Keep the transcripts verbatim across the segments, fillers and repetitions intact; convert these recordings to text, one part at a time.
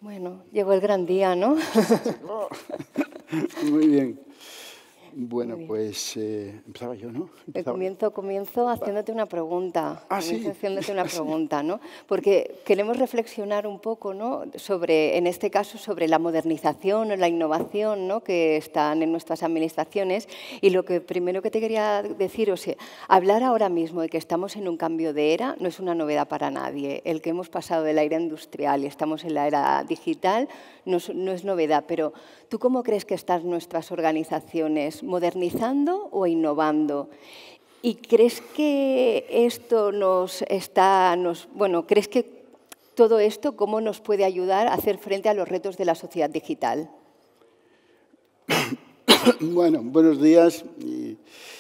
Bueno, llegó el gran día, ¿no? Muy bien. Bueno, pues eh, empezaba yo, ¿no? Empezaba. Comienzo, comienzo haciéndote una pregunta. Ah, comienzo sí. haciéndote una Ah, sí. pregunta, ¿no? Porque queremos reflexionar un poco, ¿no? Sobre, en este caso, sobre la modernización o la innovación, ¿no? Que están en nuestras administraciones. Y lo que primero que te quería decir, o sea, hablar ahora mismo de que estamos en un cambio de era no es una novedad para nadie. El que hemos pasado de la era industrial y estamos en la era digital no es, no es novedad. Pero ¿tú cómo crees que están nuestras organizaciones? ¿Modernizando o innovando? ¿Y crees que esto nos está, nos, bueno, crees que todo esto cómo nos puede ayudar a hacer frente a los retos de la sociedad digital? Bueno, buenos días. Y,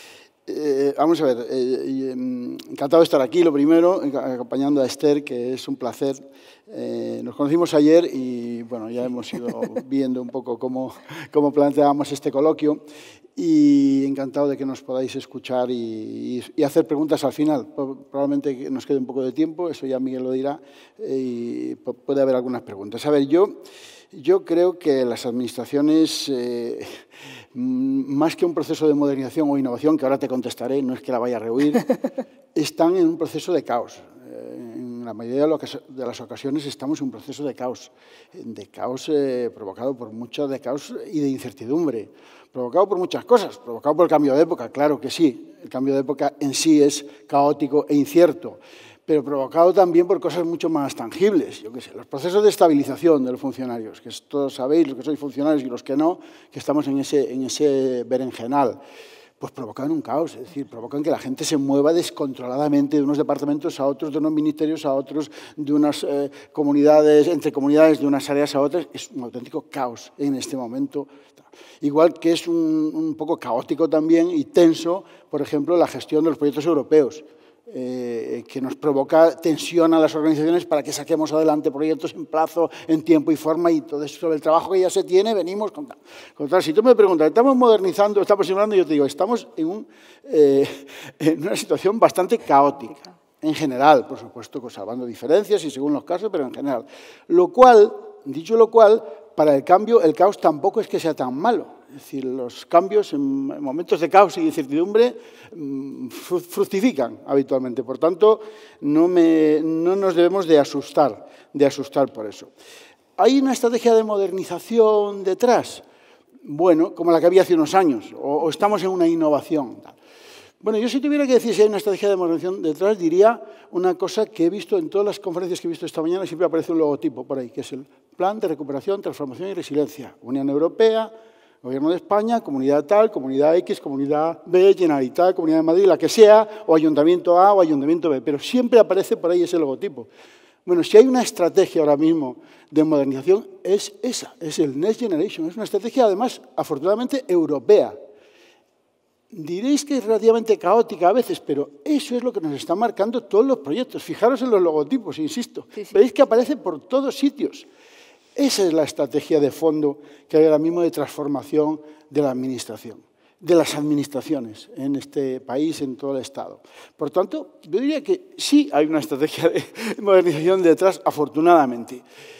eh, vamos a ver, eh, y, eh, encantado de estar aquí, lo primero, acompañando a Esther, que es un placer. Eh, nos conocimos ayer y bueno, ya hemos ido viendo un poco cómo, cómo planteábamos este coloquio. Y encantado de que nos podáis escuchar y, y, y hacer preguntas al final. Probablemente nos quede un poco de tiempo, eso ya Miguel lo dirá, y puede haber algunas preguntas. A ver, yo, yo creo que las administraciones, eh, más que un proceso de modernización o innovación, que ahora te contestaré, no es que la vaya a rehuir, están en un proceso de caos. En la mayoría de las ocasiones estamos en un proceso de caos, de caos eh, provocado por mucho de caos y de incertidumbre, provocado por muchas cosas, provocado por el cambio de época, claro que sí, el cambio de época en sí es caótico e incierto, pero provocado también por cosas mucho más tangibles, yo qué sé, los procesos de estabilización de los funcionarios, que todos sabéis, los que sois funcionarios y los que no, que estamos en ese, en ese berenjenal. Pues provocan un caos, es decir, provocan que la gente se mueva descontroladamente de unos departamentos a otros, de unos ministerios a otros, de unas eh, comunidades, entre comunidades, de unas áreas a otras. Es un auténtico caos en este momento. Igual que es un, un poco caótico también y tenso, por ejemplo, la gestión de los proyectos europeos. Eh, que nos provoca tensión a las organizaciones para que saquemos adelante proyectos en plazo, en tiempo y forma, y todo eso sobre el trabajo que ya se tiene, venimos con, con tal. Si tú me preguntas, ¿estamos modernizando, estamos innovando? Yo te digo, estamos en, un, eh, en una situación bastante caótica, en general, por supuesto, salvando diferencias y según los casos, pero en general. Lo cual, dicho lo cual, para el cambio, el caos tampoco es que sea tan malo. Es decir, los cambios en momentos de caos y incertidumbre fructifican habitualmente. Por tanto, no, me, no nos debemos de asustar, de asustar por eso. ¿Hay una estrategia de modernización detrás? Bueno, como la que había hace unos años, o, o estamos en una innovación. Bueno, yo si tuviera que decir si hay una estrategia de modernización detrás, diría una cosa que he visto en todas las conferencias que he visto esta mañana, siempre aparece un logotipo por ahí, que es el Plan de Recuperación, Transformación y Resiliencia. Unión Europea, Gobierno de España, Comunidad tal, Comunidad X, Comunidad B, Generalitat, Comunidad de Madrid, la que sea, o Ayuntamiento A o Ayuntamiento B, pero siempre aparece por ahí ese logotipo. Bueno, si hay una estrategia ahora mismo de modernización, es esa, es el Next Generation. Es una estrategia, además, afortunadamente, europea. Diréis que es relativamente caótica a veces, pero eso es lo que nos están marcando todos los proyectos. Fijaros en los logotipos, insisto. Sí, sí. Veis que aparece por todos sitios. Esa es la estrategia de fondo que hay ahora mismo de transformación de la administración, de las administraciones en este país, en todo el Estado. Por tanto, yo diría que sí hay una estrategia de modernización detrás, afortunadamente.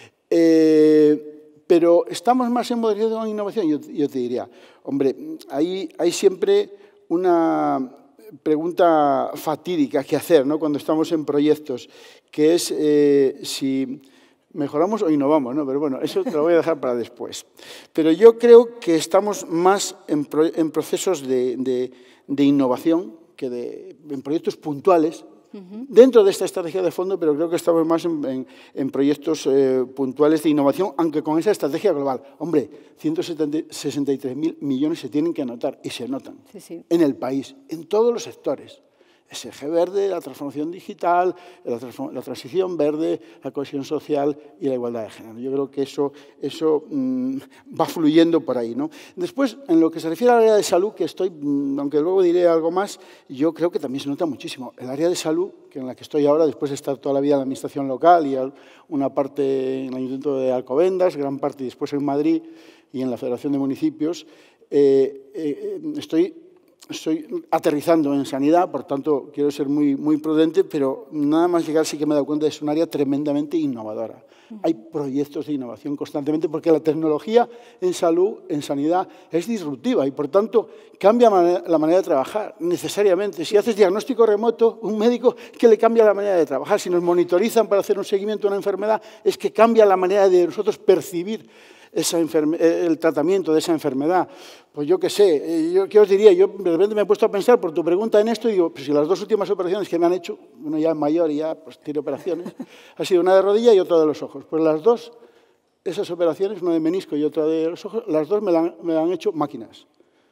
Eh, pero estamos más en modernización o en innovación. Yo, yo te diría, hombre, hay, hay siempre una pregunta fatídica que hacer, ¿no?, cuando estamos en proyectos, que es eh, si mejoramos o innovamos, ¿no? Pero bueno, eso te lo voy a dejar para después. Pero yo creo que estamos más en, pro, en procesos de, de, de innovación que de, en proyectos puntuales, uh-huh, dentro de esta estrategia de fondo, pero creo que estamos más en, en, en proyectos eh, puntuales de innovación, aunque con esa estrategia global. Hombre, ciento sesenta y tres mil millones se tienen que notar, y se notan, sí, sí, en el país, en todos los sectores. Ese eje verde, la transformación digital, la, la transición verde, la cohesión social y la igualdad de género. Yo creo que eso, eso mmm, va fluyendo por ahí, ¿no? Después, en lo que se refiere al área de salud, que estoy, mmm, aunque luego diré algo más, yo creo que también se nota muchísimo. El área de salud, que en la que estoy ahora, después de estar toda la vida en la administración local y una parte en el Ayuntamiento de Alcobendas, gran parte después en Madrid y en la Federación de Municipios, eh, eh, estoy estoy aterrizando en sanidad, por tanto, quiero ser muy, muy prudente, pero nada más llegar sí que me he dado cuenta de que es un área tremendamente innovadora. Hay proyectos de innovación constantemente porque la tecnología en salud, en sanidad, es disruptiva y, por tanto, cambia la manera de trabajar necesariamente. Si haces diagnóstico remoto, un médico que le cambia la manera de trabajar. Si nos monitorizan para hacer un seguimiento de una enfermedad, es que cambia la manera de nosotros percibir esa el tratamiento de esa enfermedad. Pues yo qué sé, yo, ¿qué os diría? Yo de repente me he puesto a pensar por tu pregunta en esto y digo, pues si las dos últimas operaciones que me han hecho, uno ya es mayor y ya pues, tiene operaciones, ha sido una de rodilla y otra de los ojos. Pues las dos, esas operaciones, una de menisco y otra de los ojos, las dos me la han, me la han hecho máquinas.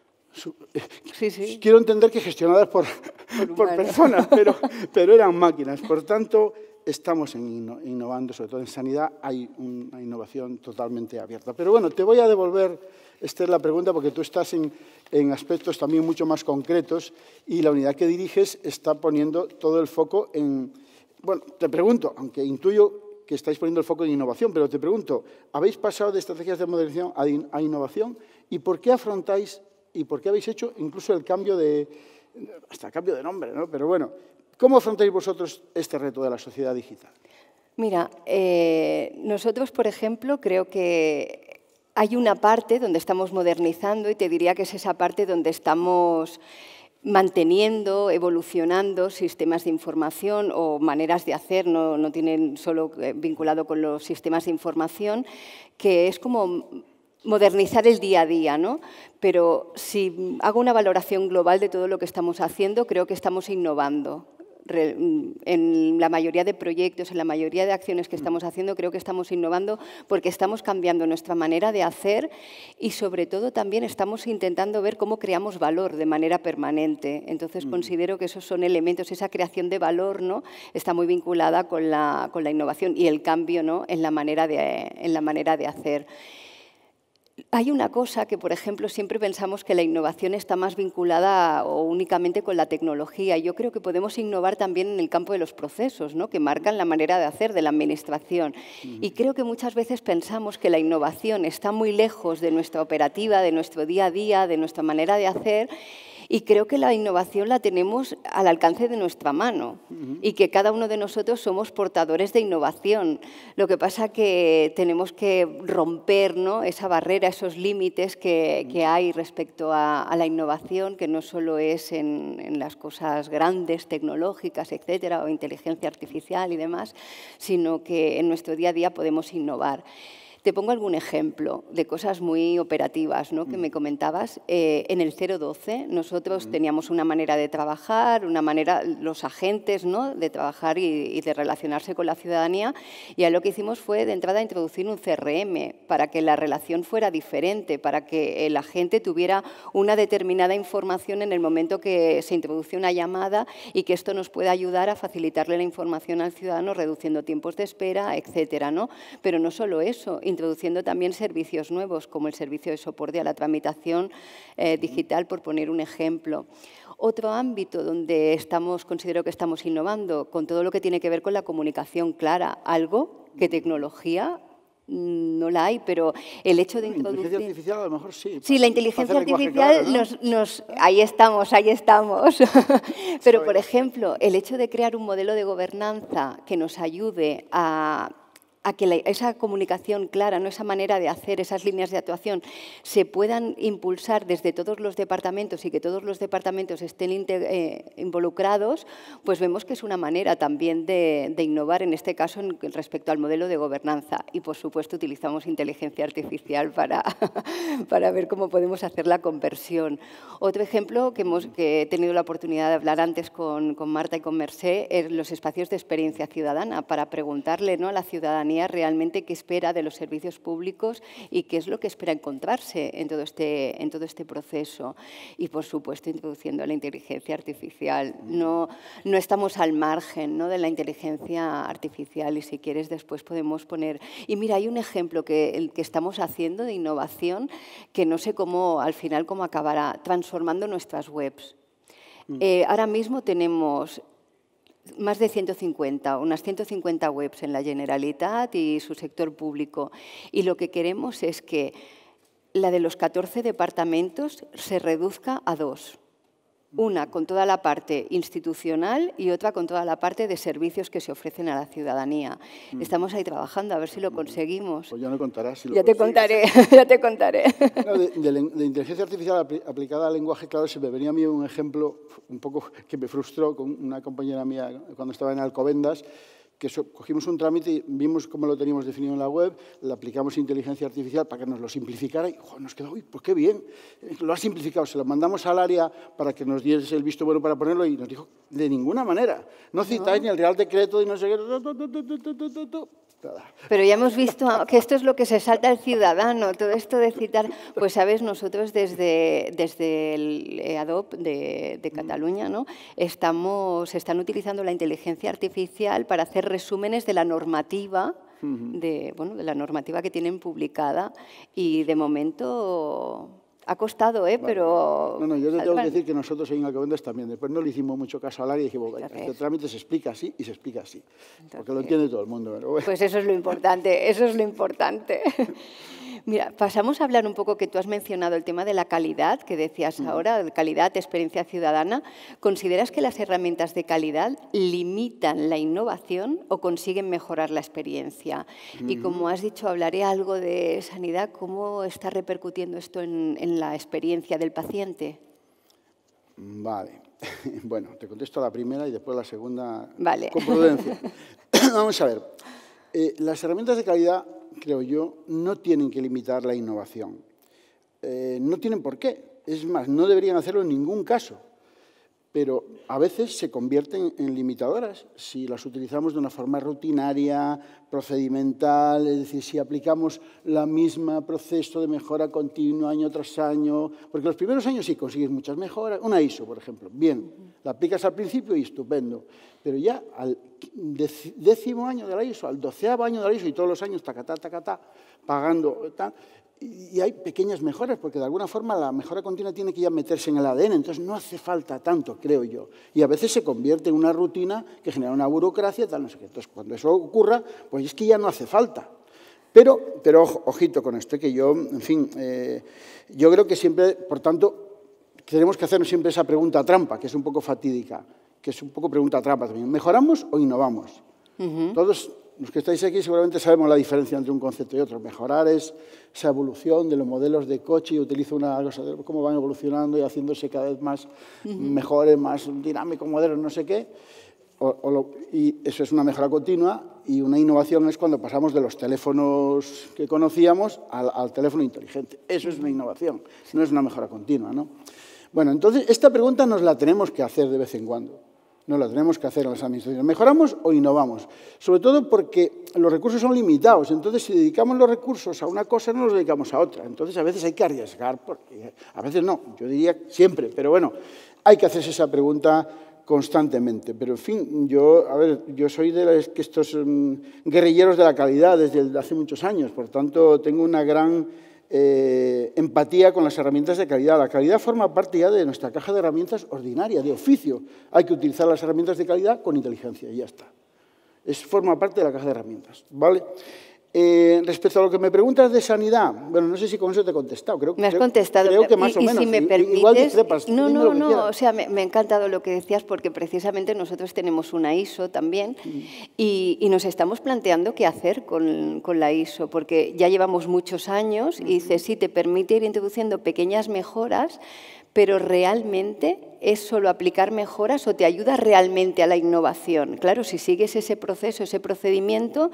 Sí, sí. Quiero entender que gestionadas por, por, por personas, pero, pero eran máquinas. Por tanto, estamos innovando, sobre todo en sanidad hay una innovación totalmente abierta. Pero bueno, te voy a devolver, Esther, la pregunta porque tú estás en, en aspectos también mucho más concretos y la unidad que diriges está poniendo todo el foco en... Bueno, te pregunto, aunque intuyo que estáis poniendo el foco en innovación, pero te pregunto, ¿habéis pasado de estrategias de modernización a, in, a innovación? ¿Y por qué afrontáis y por qué habéis hecho incluso el cambio de... hasta el cambio de nombre, ¿no? Pero bueno, ¿cómo afrontáis vosotros este reto de la sociedad digital? Mira, eh, nosotros, por ejemplo, creo que hay una parte donde estamos modernizando y te diría que es esa parte donde estamos manteniendo, evolucionando sistemas de información o maneras de hacer, no, no tienen solo vinculado con los sistemas de información, que es como modernizar el día a día, ¿no? Pero si hago una valoración global de todo lo que estamos haciendo, creo que estamos innovando. En la mayoría de proyectos, en la mayoría de acciones que estamos haciendo, creo que estamos innovando porque estamos cambiando nuestra manera de hacer y, sobre todo, también estamos intentando ver cómo creamos valor de manera permanente. Entonces, mm. considero que esos son elementos, esa creación de valor, ¿no?, está muy vinculada con la, con la innovación y el cambio, ¿no?, en la manera de, en la manera de hacer. Hay una cosa que, por ejemplo, siempre pensamos que la innovación está más vinculada o únicamente con la tecnología. Yo creo que podemos innovar también en el campo de los procesos, ¿no?, que marcan la manera de hacer de la administración. Y creo que muchas veces pensamos que la innovación está muy lejos de nuestra operativa, de nuestro día a día, de nuestra manera de hacer. Y creo que la innovación la tenemos al alcance de nuestra mano uh-huh. y que cada uno de nosotros somos portadores de innovación. Lo que pasa es que tenemos que romper, ¿no?, esa barrera, esos límites que, que hay respecto a, a la innovación, que no solo es en, en las cosas grandes, tecnológicas, etcétera, o inteligencia artificial y demás, sino que en nuestro día a día podemos innovar. Te pongo algún ejemplo de cosas muy operativas, ¿no?, que me comentabas. Eh, en el cero doce nosotros teníamos una manera de trabajar, una manera, los agentes, ¿no?, de trabajar y, y de relacionarse con la ciudadanía, y a lo que hicimos fue de entrada introducir un C R M para que la relación fuera diferente, para que el agente tuviera una determinada información en el momento que se introduce una llamada y que esto nos pueda ayudar a facilitarle la información al ciudadano, reduciendo tiempos de espera, etcétera, ¿no? Pero no solo eso, introduciendo también servicios nuevos, como el servicio de soporte a la tramitación eh, digital, por poner un ejemplo. Otro ámbito donde estamos, considero que estamos innovando, con todo lo que tiene que ver con la comunicación clara, algo que tecnología no la hay, pero el hecho de introducir... La inteligencia artificial a lo mejor sí. Sí, la inteligencia artificial, claro, ¿no?, nos, nos... Ahí estamos, ahí estamos. Pero, por ejemplo, el hecho de crear un modelo de gobernanza que nos ayude a... a que la, esa comunicación clara, ¿no?, esa manera de hacer, esas líneas de actuación, se puedan impulsar desde todos los departamentos y que todos los departamentos estén eh, involucrados, pues vemos que es una manera también de, de innovar, en este caso en, respecto al modelo de gobernanza. Y, por supuesto, utilizamos inteligencia artificial para, para ver cómo podemos hacer la conversión. Otro ejemplo que, hemos, que he tenido la oportunidad de hablar antes con, con Marta y con Mercé es los espacios de experiencia ciudadana, para preguntarle, ¿no?, a la ciudadanía realmente qué espera de los servicios públicos y qué es lo que espera encontrarse en todo este, en todo este proceso. Y, por supuesto, introduciendo la inteligencia artificial. No, no estamos al margen, ¿no?, de la inteligencia artificial, y si quieres después podemos poner... Y mira, hay un ejemplo que, el que estamos haciendo de innovación que no sé cómo, al final, cómo acabará, transformando nuestras webs. Mm. Eh, ahora mismo tenemos... más de ciento cincuenta, unas ciento cincuenta webs en la Generalitat y su sector público. Y lo que queremos es que la de los catorce departamentos se reduzca a dos. Una con toda la parte institucional y otra con toda la parte de servicios que se ofrecen a la ciudadanía. Mm. Estamos ahí trabajando, a ver si lo conseguimos. Pues ya me contarás si lo Ya te contaré, ya te contaré. No, de, de, de inteligencia artificial apl aplicada al lenguaje, claro, se me venía a mí un ejemplo un poco que me frustró con una compañera mía cuando estaba en Alcobendas, que so, cogimos un trámite y vimos cómo lo teníamos definido en la web, le aplicamos inteligencia artificial para que nos lo simplificara y jo, nos quedó, uy, pues qué bien, lo ha simplificado. Se lo mandamos al área para que nos diese el visto bueno para ponerlo y nos dijo, de ninguna manera, no citáis no. ni el Real Decreto y no sé qué, tu, tu, tu, tu, tu, tu, tu. Pero ya hemos visto que esto es lo que se salta al ciudadano, todo esto de citar, pues sabes, nosotros desde, desde el E A D O P de, de Cataluña, ¿no? Estamos, están utilizando la inteligencia artificial para hacer resúmenes de la normativa, de, bueno, de la normativa que tienen publicada y de momento... Ha costado, ¿eh? Vale. Pero... No, no, yo te tengo que decir que nosotros en Alcobendas también, después no le hicimos mucho caso al área y dijimos, vaya, este trámite se explica así y se explica así, entonces, porque lo entiende todo el mundo. Pero bueno. Pues eso es lo importante, eso es lo importante. Mira, pasamos a hablar un poco, que tú has mencionado el tema de la calidad, que decías uh-huh. ahora, calidad, experiencia ciudadana. ¿Consideras que las herramientas de calidad limitan la innovación o consiguen mejorar la experiencia? Uh-huh. Y como has dicho, hablaré algo de sanidad, ¿cómo está repercutiendo esto en, en la experiencia del paciente? Vale. Bueno, te contesto la primera y después la segunda vale. con prudencia. Vamos a ver. Eh, las herramientas de calidad, creo yo, no tienen que limitar la innovación. Eh, no tienen por qué. Es más, no deberían hacerlo en ningún caso. Pero a veces se convierten en limitadoras si las utilizamos de una forma rutinaria, procedimental, es decir, si aplicamos la misma proceso de mejora continua año tras año, porque los primeros años sí consigues muchas mejoras, una I S O, por ejemplo, bien, la aplicas al principio y estupendo, pero ya al décimo año de la I S O, al doceavo año de la I S O y todos los años, tacatá, tacatá, pagando, tal, y hay pequeñas mejoras, porque de alguna forma la mejora continua tiene que ya meterse en el A D N, entonces no hace falta tanto, creo yo. Y a veces se convierte en una rutina que genera una burocracia, tal, no sé qué. Entonces, cuando eso ocurra, pues es que ya no hace falta. Pero, pero ojo, ojito con esto, que yo, en fin, eh, yo creo que siempre, por tanto, tenemos que hacernos siempre esa pregunta trampa, que es un poco fatídica, que es un poco pregunta trampa también. ¿Mejoramos o innovamos? Uh-huh. Todos... Los que estáis aquí seguramente sabemos la diferencia entre un concepto y otro. Mejorar es esa evolución de los modelos de coche y utilizo una cosa de cómo van evolucionando y haciéndose cada vez más uh-huh. mejores, más dinámicos, modernos, no sé qué. O, o lo, y eso es una mejora continua, y una innovación es cuando pasamos de los teléfonos que conocíamos al, al teléfono inteligente. Eso es una innovación, no es una mejora continua, ¿no? Bueno, entonces esta pregunta nos la tenemos que hacer de vez en cuando. No la tenemos que hacer en las administraciones. ¿Mejoramos o innovamos? Sobre todo porque los recursos son limitados. Entonces, si dedicamos los recursos a una cosa, no los dedicamos a otra. Entonces, a veces hay que arriesgar, porque a veces no, yo diría siempre. Pero bueno, hay que hacerse esa pregunta constantemente. Pero, en fin, yo, a ver, yo soy de los, estos um, guerrilleros de la calidad desde hace muchos años. Por tanto, tengo una gran... Eh, empatía con las herramientas de calidad. La calidad forma parte ya de nuestra caja de herramientas ordinaria, de oficio. Hay que utilizar las herramientas de calidad con inteligencia y ya está. Es, forma parte de la caja de herramientas, ¿vale? Eh, respecto a lo que me preguntas de sanidad, bueno, no sé si con eso te he contestado. Creo, me has creo, contestado. Creo que más y, o menos. Y si me permites, igual discrepas, no, no, lo que no, quieras. o sea, me, me ha encantado lo que decías, porque precisamente nosotros tenemos una I S O también mm. y, y nos estamos planteando qué hacer con, con la I S O, porque ya llevamos muchos años y dice, sí, te permite ir introduciendo pequeñas mejoras, pero realmente es solo aplicar mejoras o te ayuda realmente a la innovación. Claro, si sigues ese proceso, ese procedimiento,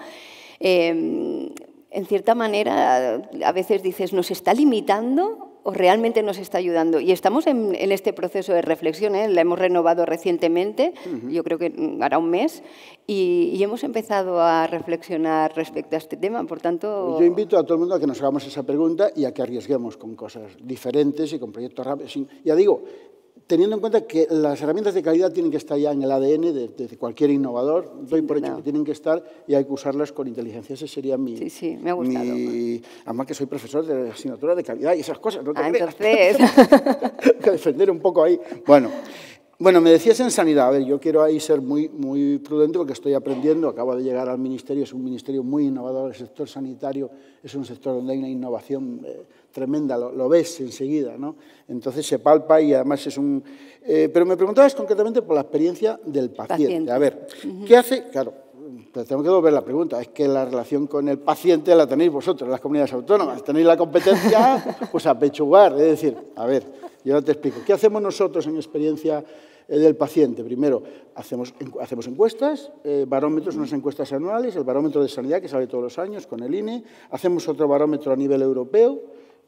eh, en cierta manera, a veces dices, ¿nos está limitando o realmente nos está ayudando? Y estamos en, en este proceso de reflexión, ¿eh? La hemos renovado recientemente, uh-huh. yo creo que hará un mes, y, y hemos empezado a reflexionar respecto a este tema, por tanto... Pues yo invito a todo el mundo a que nos hagamos esa pregunta y a que arriesguemos con cosas diferentes y con proyectos rápidos. Ya digo, teniendo en cuenta que las herramientas de calidad tienen que estar ya en el A D N de, de cualquier innovador, doy por hecho no. que tienen que estar y hay que usarlas con inteligencia. Ese sería mi... Sí, sí, me ha gustado. Mi, además que soy profesor de asignatura de calidad y esas cosas, no te ah, creas. Entonces... Hay que defender un poco ahí. Bueno, Bueno, me decías en sanidad, a ver, yo quiero ahí ser muy, muy prudente porque estoy aprendiendo, acabo de llegar al ministerio, es un ministerio muy innovador, el sector sanitario es un sector donde hay una innovación eh, tremenda, lo, lo ves enseguida, ¿no? Entonces se palpa y además es un... Eh, pero me preguntabas concretamente por la experiencia del paciente. paciente. A ver, uh-huh. ¿qué hace? Claro, te tengo que devolver la pregunta, es que la relación con el paciente la tenéis vosotros, las comunidades autónomas, tenéis la competencia pues a pechugar, es decir, a ver, yo ahora te explico, ¿qué hacemos nosotros en experiencia del paciente? Primero, hacemos, hacemos encuestas, eh, barómetros, unas encuestas anuales, el barómetro de sanidad que sale todos los años con el I N E, hacemos otro barómetro a nivel europeo,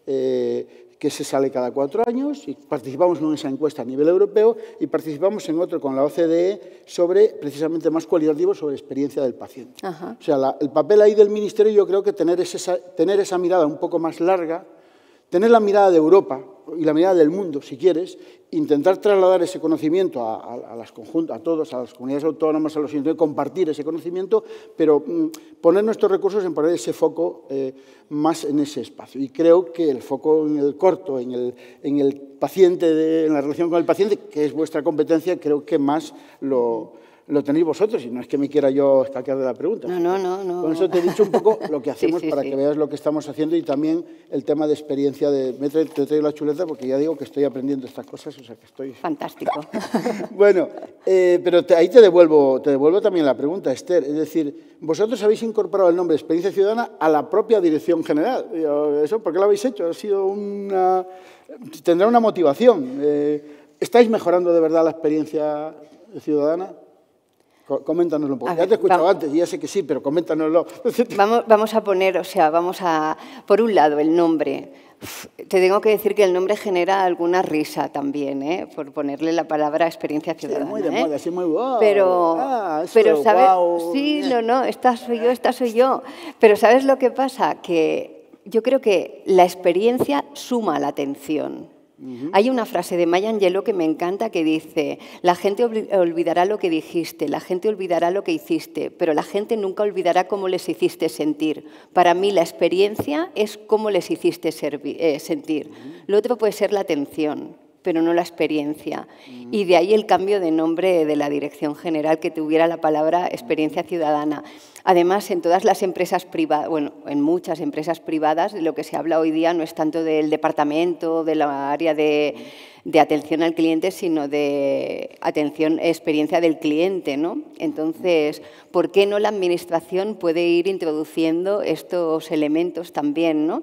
eh, que se sale cada cuatro años, y participamos en esa encuesta a nivel europeo y participamos en otro con la O C D E sobre, precisamente más cualitativo, sobre experiencia del paciente. Ajá. O sea, la, el papel ahí del Ministerio, yo creo que tener esa, tener esa mirada un poco más larga, tener la mirada de Europa y la mirada del mundo, si quieres, intentar trasladar ese conocimiento a, a, a, las conjuntas, a todos, a las comunidades autónomas, a los institutos, compartir ese conocimiento, pero mm, poner nuestros recursos en poner ese foco eh, más en ese espacio. Y creo que el foco en el corto, en el, en el paciente, de, en la relación con el paciente, que es vuestra competencia, creo que más lo... lo tenéis vosotros, y no es que me quiera yo escaquear de la pregunta. No, no, no. no. Con eso te he dicho un poco lo que hacemos sí, sí, para sí. que veas lo que estamos haciendo y también el tema de experiencia de... Me te traigo la chuleta porque ya digo que estoy aprendiendo estas cosas, o sea que estoy... Fantástico. Bueno, eh, pero te, ahí te devuelvo, te devuelvo también la pregunta, Esther. Es decir, vosotros habéis incorporado el nombre de Experiencia Ciudadana a la propia Dirección General. ¿Eso por qué lo habéis hecho? Ha sido una... Tendrá una motivación. Eh, ¿Estáis mejorando de verdad la experiencia ciudadana? Coméntanoslo un poco. Ver, ya te he escuchado vamos, antes y ya sé que sí, pero coméntanoslo. Vamos, vamos a poner, o sea, vamos a... Por un lado, el nombre. Te tengo que decir que el nombre genera alguna risa también, ¿eh? Por ponerle la palabra experiencia ciudadana. Sí, muy de ¿eh? moda, sí, muy wow. Pero, ah, pero ¿sabes? Wow. Sí, no, no, esta soy yo, esta soy yo. Pero ¿sabes lo que pasa? Que yo creo que la experiencia suma la atención. Uh-huh. Hay una frase de Maya Angelou que me encanta que dice: la gente olvidará lo que dijiste, la gente olvidará lo que hiciste, pero la gente nunca olvidará cómo les hiciste sentir. Para mí la experiencia es cómo les hiciste eh, sentir. Uh-huh. Lo otro puede ser la atención, pero no la experiencia. Uh-huh. Y de ahí el cambio de nombre de la Dirección General, que tuviera la palabra experiencia ciudadana. Además, en todas las empresas privadas, bueno, en muchas empresas privadas, de lo que se habla hoy día no es tanto del departamento, de la área de, de atención al cliente, sino de atención, experiencia del cliente, ¿no? Entonces, ¿por qué no la Administración puede ir introduciendo estos elementos también, ¿no?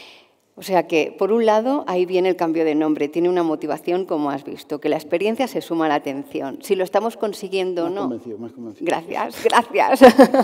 O sea que, por un lado, ahí viene el cambio de nombre, tiene una motivación, como has visto, que la experiencia se suma a la atención. Si lo estamos consiguiendo o no... Convencido, más convencido. Gracias, gracias.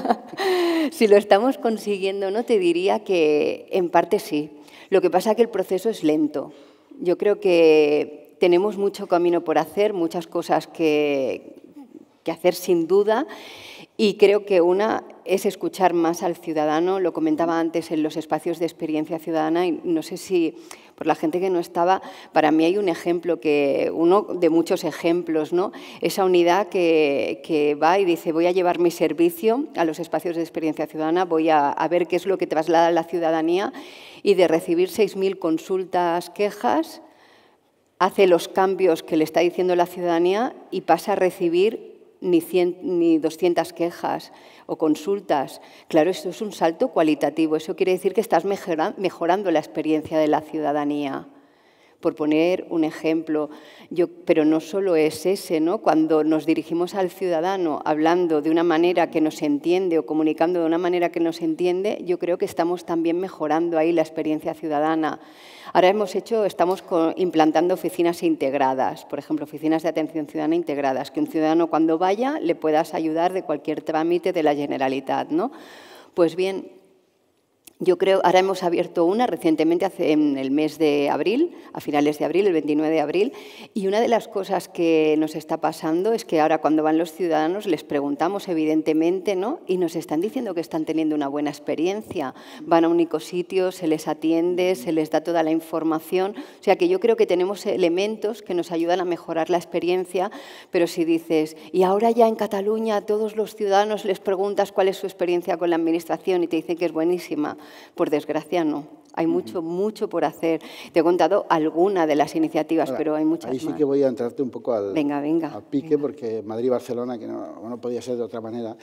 Si lo estamos consiguiendo o no, te diría que en parte sí. Lo que pasa es que el proceso es lento. Yo creo que tenemos mucho camino por hacer, muchas cosas que, que hacer sin duda. Y creo que una es escuchar más al ciudadano, lo comentaba antes en los espacios de experiencia ciudadana, y no sé si por la gente que no estaba, para mí hay un ejemplo, que uno de muchos ejemplos, ¿no? Esa unidad que, que va y dice: voy a llevar mi servicio a los espacios de experiencia ciudadana, voy a, a ver qué es lo que traslada la ciudadanía, y de recibir seis mil consultas, quejas, hace los cambios que le está diciendo la ciudadanía y pasa a recibir Ni, cien, ni doscientas quejas o consultas. Claro, esto es un salto cualitativo. Eso quiere decir que estás mejora, mejorando la experiencia de la ciudadanía. Por poner un ejemplo, yo, pero no solo es ese, ¿no? Cuando nos dirigimos al ciudadano hablando de una manera que nos entiende o comunicando de una manera que nos entiende, yo creo que estamos también mejorando ahí la experiencia ciudadana. Ahora hemos hecho, estamos implantando oficinas integradas, por ejemplo, oficinas de atención ciudadana integradas, que un ciudadano cuando vaya le puedas ayudar de cualquier trámite de la Generalitat, ¿no? Pues bien, yo creo, ahora hemos abierto una recientemente hace, en el mes de abril, a finales de abril, el veintinueve de abril, y una de las cosas que nos está pasando es que ahora cuando van los ciudadanos les preguntamos evidentemente, ¿no? Y nos están diciendo que están teniendo una buena experiencia. Van a un único sitio, se les atiende, se les da toda la información. O sea que yo creo que tenemos elementos que nos ayudan a mejorar la experiencia, pero si dices, y ahora ya en Cataluña a todos los ciudadanos les preguntas cuál es su experiencia con la Administración y te dicen que es buenísima, por desgracia no. Hay mucho, mucho por hacer. Te he contado alguna de las iniciativas, Ahora, pero hay muchas ahí sí más. que voy a entrarte un poco al, venga, venga, al pique, venga. porque Madrid-Barcelona, que no, no podía ser de otra manera.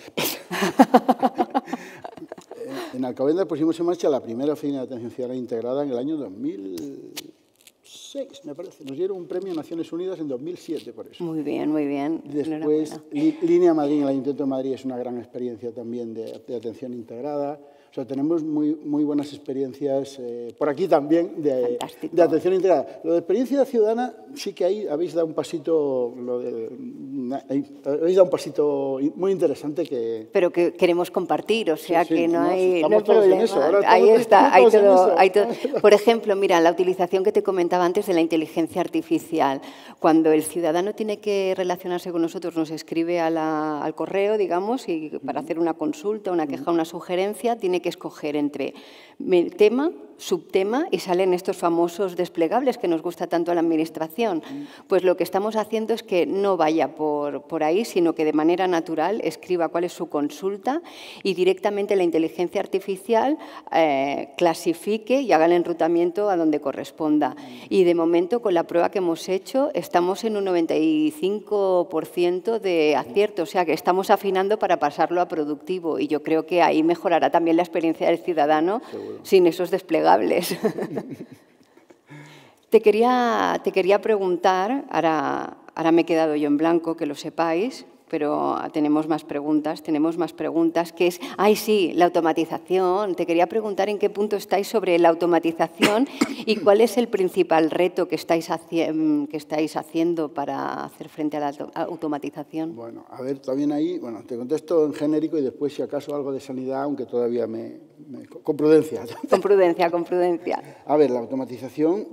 En Alcobendas pusimos en marcha la primera oficina de atención ciudadana integrada en el año dos mil seis, me parece. Nos dieron un premio a Naciones Unidas en dos mil siete por eso. Muy bien, muy bien. Después, Línea Madrid en el Ayuntamiento de Madrid es una gran experiencia también de, de atención integrada. O sea, tenemos muy, muy buenas experiencias eh, por aquí también de, de atención integrada. Lo de experiencia ciudadana sí que ahí habéis dado un pasito, lo de, habéis dado un pasito muy interesante que... Pero que queremos compartir, o sea sí, sí, que no, no, hay, estamos no hay todos problema. en eso. Ahora ahí estamos, está, hay todo, hay todo. eso. Por ejemplo, mira, la utilización que te comentaba antes de la inteligencia artificial. Cuando el ciudadano tiene que relacionarse con nosotros, nos escribe a la, al correo, digamos, y para hacer una consulta, una queja, una sugerencia, tiene que escoger entre tema, subtema, y salen estos famosos desplegables que nos gusta tanto a la Administración. Pues lo que estamos haciendo es que no vaya por, por ahí, sino que de manera natural escriba cuál es su consulta y directamente la inteligencia artificial eh, clasifique y haga el enrutamiento a donde corresponda. Y de momento, con la prueba que hemos hecho, estamos en un noventa y cinco por ciento de acierto, o sea que estamos afinando para pasarlo a productivo, y yo creo que ahí mejorará también la experiencia del ciudadano. Seguro. Sin esos desplegables. te, quería, te quería preguntar, ahora, ahora me he quedado yo en blanco, que lo sepáis, pero tenemos más preguntas, tenemos más preguntas, que es, ay sí, la automatización. Te quería preguntar en qué punto estáis sobre la automatización y cuál es el principal reto que estáis, haci que estáis haciendo para hacer frente a la automatización. Bueno, a ver, también ahí, bueno, te contesto en genérico y después, si acaso, algo de sanidad, aunque todavía me... me con prudencia. Con prudencia, con prudencia. A ver, la automatización...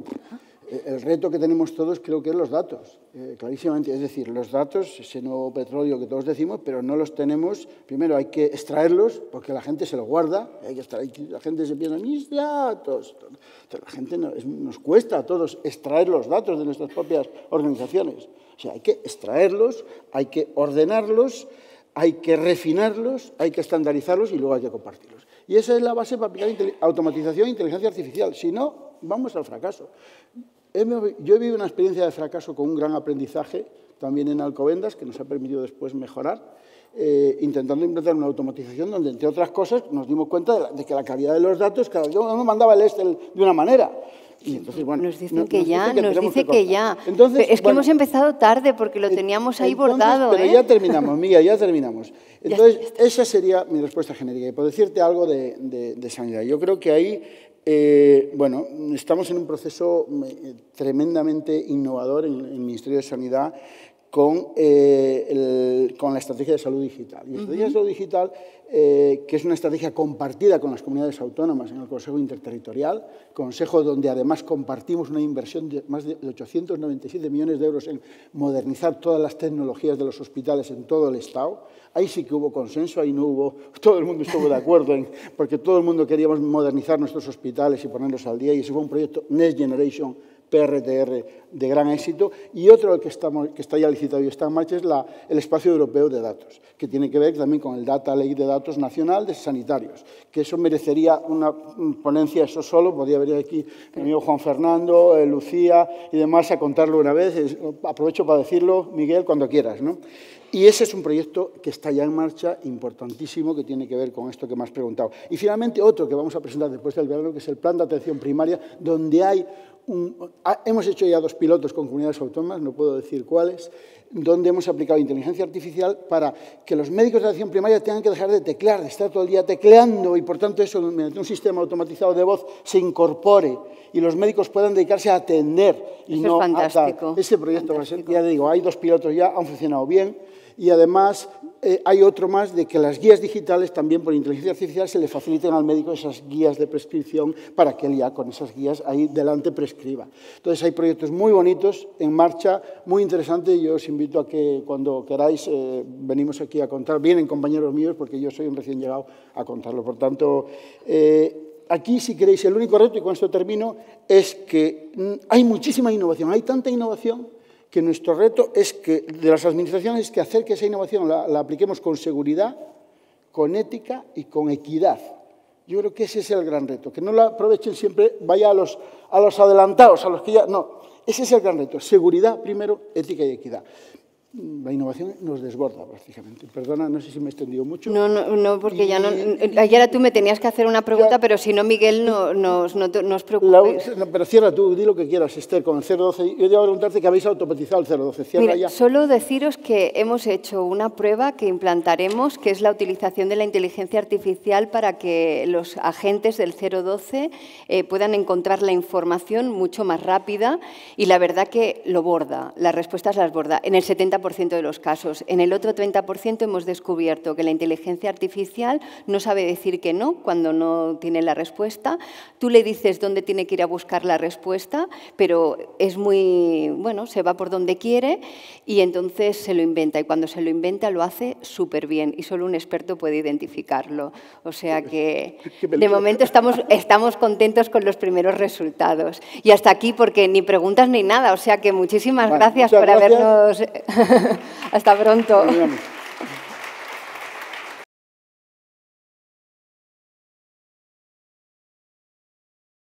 El reto que tenemos todos creo que es los datos, eh, clarísimamente. Es decir, los datos, ese nuevo petróleo que todos decimos, pero no los tenemos. Primero hay que extraerlos porque la gente se los guarda. Hay que extraer, la gente se piensa, mis datos. Pero la gente no, es, nos cuesta a todos extraer los datos de nuestras propias organizaciones. O sea, hay que extraerlos, hay que ordenarlos, hay que refinarlos, hay que estandarizarlos y luego hay que compartirlos. Y esa es la base para aplicar automatización e inteligencia artificial. Si no, vamos al fracaso. Yo he vivido una experiencia de fracaso con un gran aprendizaje también en Alcobendas, que nos ha permitido después mejorar, eh, intentando implementar una automatización donde, entre otras cosas, nos dimos cuenta de, la, de que la calidad de los datos, cada uno mandaba el Excel de una manera. Y entonces, bueno, nos dicen nos, que nos ya, dice que nos dice que, que ya. Entonces, es que bueno, hemos empezado tarde porque lo teníamos ahí entonces, bordado. Pero ¿eh? ya terminamos, Miguel, ya terminamos. Entonces, ya está, ya está. esa sería mi respuesta genérica. Y por decirte algo de, de, de sanidad, yo creo que ahí... Eh, bueno, estamos en un proceso tremendamente innovador en, en el Ministerio de Sanidad con, eh, el, con la estrategia de salud digital. Y la estrategia uh-huh. de salud digital, eh, que es una estrategia compartida con las comunidades autónomas en el Consejo Interterritorial, consejo donde además compartimos una inversión de más de ochocientos noventa y siete millones de euros en modernizar todas las tecnologías de los hospitales en todo el Estado. Ahí sí que hubo consenso, ahí no hubo, todo el mundo estuvo de acuerdo, en, porque todo el mundo queríamos modernizar nuestros hospitales y ponerlos al día, y ese fue un proyecto Next Generation P R T R de gran éxito. Y otro que, estamos, que está ya licitado y está en marcha es la, el Espacio Europeo de Datos, que tiene que ver también con el Data Lake de Datos Nacional de Sanitarios, que eso merecería una ponencia eso solo, podría venir aquí mi amigo Juan Fernando, eh, Lucía y demás a contarlo una vez. Aprovecho para decirlo, Miguel, cuando quieras, ¿no? Y ese es un proyecto que está ya en marcha, importantísimo, que tiene que ver con esto que me has preguntado. Y finalmente otro que vamos a presentar después del verano, que es el Plan de Atención Primaria, donde hay un, hemos hecho ya dos pilotos con comunidades autónomas, no puedo decir cuáles, donde hemos aplicado inteligencia artificial para que los médicos de atención primaria tengan que dejar de teclear, de estar todo el día tecleando, y por tanto eso, mediante un sistema automatizado de voz, se incorpore y los médicos puedan dedicarse a atender y eso no es fantástico, a dar. Ese proyecto va a ser, fantástico. ya digo, hay dos pilotos ya, han funcionado bien. Y además eh, hay otro más de que las guías digitales también por inteligencia artificial se le faciliten al médico esas guías de prescripción para que él ya con esas guías ahí delante prescriba. Entonces hay proyectos muy bonitos en marcha, muy interesantes, y yo os invito a que cuando queráis eh, venimos aquí a contar, vienen compañeros míos porque yo soy un recién llegado a contarlo. Por tanto, eh, aquí si queréis el único reto, y con esto termino, es que mm, hay muchísima innovación, hay tanta innovación que nuestro reto es que, de las administraciones, es que hacer que esa innovación la, la apliquemos con seguridad, con ética y con equidad. Yo creo que ese es el gran reto, que no la aprovechen siempre, vaya a los, a los adelantados, a los que ya... No, ese es el gran reto. Seguridad primero, ética y equidad. La innovación nos desborda prácticamente. Perdona, no sé si me he extendido mucho. No, no, no porque y, ya no... Ayer tú me tenías que hacer una pregunta, ya, pero si no, Miguel, no, nos, no, no os preocupéis. La, no, pero cierra tú, di lo que quieras, Esther, con el cero doce. Yo te voy a preguntarte que habéis automatizado el cero doce. Cierra. Mira, ya. Solo deciros que hemos hecho una prueba que implantaremos, que es la utilización de la inteligencia artificial para que los agentes del cero doce eh, puedan encontrar la información mucho más rápida, y la verdad que lo borda, las respuestas las borda. En el setenta por ciento de los casos. En el otro treinta por ciento hemos descubierto que la inteligencia artificial no sabe decir que no cuando no tiene la respuesta. Tú le dices dónde tiene que ir a buscar la respuesta, pero es muy, bueno, se va por donde quiere y entonces se lo inventa. Y cuando se lo inventa lo hace súper bien y solo un experto puede identificarlo. O sea que de momento estamos, estamos contentos con los primeros resultados. Y hasta aquí porque ni preguntas ni nada. O sea que muchísimas bueno, gracias por gracias. habernos... Hasta pronto.